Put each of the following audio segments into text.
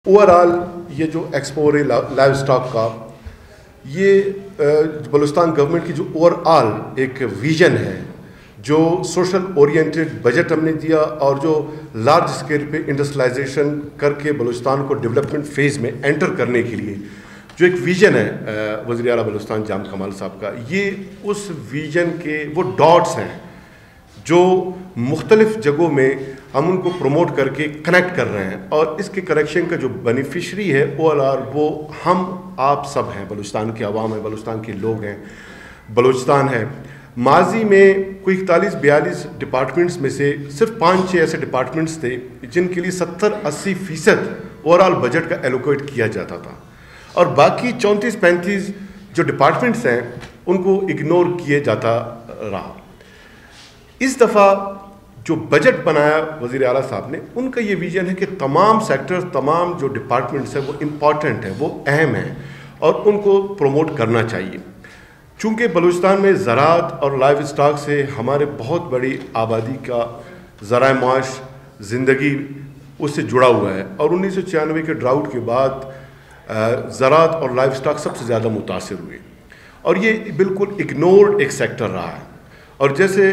Overall ये जो expo है लाइव स्टॉक का, ये बलूचिस्तान गवर्नमेंट की जो ओवरऑल एक विजन है, जो सोशल ओरिएंटेड बजट हमने दिया और जो लार्ज स्केल पे इंडस्ट्रियलाइजेशन करके बलूचिस्तान को डेवलपमेंट फेज़ में एंटर करने के लिए जो एक विज़न है वज़ीर आला बलूचिस्तान जाम कमाल साहब का, ये उस विज़न के वो डॉट्स हैं जो मुख्तलिफ़ जगहों में हम उनको प्रमोट करके कनेक्ट कर रहे हैं। और इसके कनेक्शन का जो बेनिफिशरी है ओवरऑल वो हम आप सब हैं, बलूचिस्तान की आवाम है, बलूचिस्तान के लोग हैं, बलूचिस्तान है। माजी में कोई 41-42 डिपार्टमेंट्स में से सिर्फ 5-6 ऐसे डिपार्टमेंट्स थे जिनके लिए 70-80% ओवरऑल बजट का एलोकेट किया जाता था, और बाकी 34-35 जो डिपार्टमेंट्स हैं उनको इग्नोर किए जाता रहा। इस दफ़ा जो बजट बनाया वज़ीर आला साहब ने, उनका ये विजन है कि तमाम सेक्टर्स, तमाम जो डिपार्टमेंट्स हैं वो इम्पॉर्टेंट हैं, वो अहम हैं और उनको प्रमोट करना चाहिए। चूँकि बलूचिस्तान में ज़राअत और लाइव स्टॉक से हमारे बहुत बड़ी आबादी का ज़राए माश ज़िंदगी उससे जुड़ा हुआ है, और 1996 के ड्राउट के बाद ज़राअत और लाइव स्टॉक सबसे ज़्यादा मुतासिर हुए, और ये बिल्कुल इग्नोर्ड एक सेक्टर रहा है। और जैसे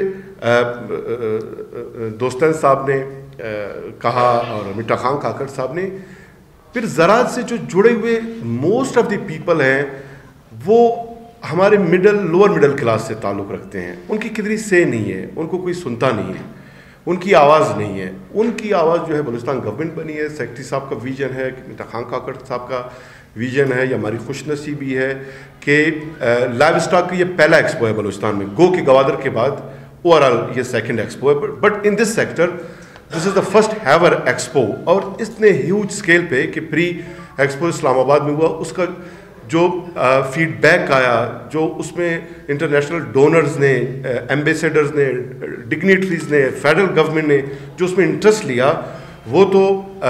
दोस्तन साहब ने कहा और मिट्टा खान काकड़ साहब ने, फिर ज़राअत से जो जुड़े हुए मोस्ट ऑफ द पीपल हैं वो हमारे लोअर मिडिल क्लास से ताल्लुक़ रखते हैं। उनकी कितनी से नहीं है, उनको कोई सुनता नहीं है, उनकी आवाज़ नहीं है। उनकी आवाज़ जो है बलूचिस्तान गवर्नमेंट बनी है, सेक्रेटरी साहब का विजन है, मिट्टा खान काकड़ साहब का विजन है, या हमारी खुशनसीबी है कि लाइव स्टॉक का ये पहला एक्सपो है बलूचिस्तान में, गो के गवादर के बाद ओवरऑल ये सेकंड एक्सपो है, but in this sector this is the first ever expo. और इतने ह्यूज स्केल पे कि प्री एक्सपो इस्लामाबाद में हुआ, उसका जो फीडबैक आया, जो उसमें इंटरनेशनल डोनर्स ने, एम्बेसडर्स ने, डिग्निटरीज ने, फेडरल गवर्नमेंट ने जो उसमें इंटरेस्ट लिया, वो तो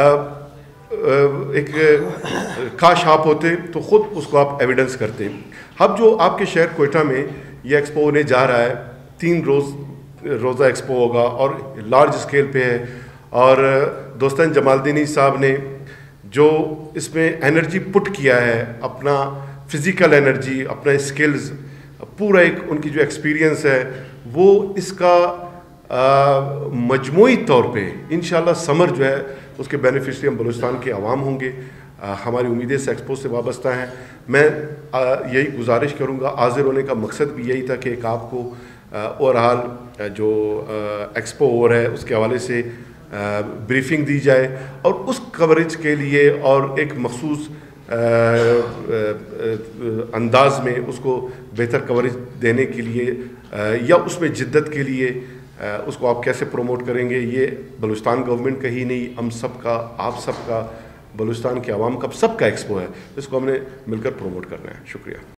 एक काश आप होते तो ख़ुद उसको आप एविडेंस करते। अब जो आपके शहर कोयटा में ये एक्सपो होने जा रहा है, 3 रोज़ा एक्सपो होगा और लार्ज स्केल पे है, और दोस्तन जमालदीनी साहब ने जो इसमें एनर्जी पुट किया है, अपना फिज़िकल एनर्जी, अपना स्किल्स, पूरा एक उनकी जो एक्सपीरियंस है वो इसका मजमूई तौर पे इंशाल्लाह समर जो है उसके बेनिफिशरी हम बलूचिस्तान के अवाम होंगे। हमारी उम्मीदें इस एक्सपो से वाबस्ता हैं। मैं यही गुजारिश करूँगा, हाज़िर होने का मकसद भी यही था कि एक आपको ओवरऑल जो एक्सपो हो रहा है उसके हवाले से ब्रीफिंग दी जाए, और उस कवरेज के लिए और एक मखसूस अंदाज में उसको बेहतर कवरेज देने के लिए या उसमें जिद्दत के लिए उसको आप कैसे प्रमोट करेंगे, ये बलूचिस्तान गवर्नमेंट का ही नहीं, हम सब का, आप सब का, बलूचिस्तान के आवाम का, सबका एक्सपो है, इसको हमने मिलकर प्रमोट करना है। शुक्रिया।